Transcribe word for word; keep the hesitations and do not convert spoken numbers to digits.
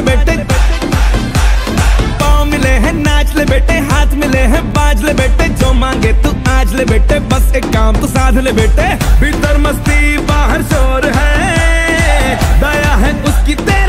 ले बेटे, पाँव मिले हैं नाच ले बेटे, हाथ मिले हैं बाज ले बेटे, जो मांगे तू आज ले बेटे, बस एक काम तू साध ले बेटे। भीतर मस्ती बाहर शोर है, दया है उसकी तेरी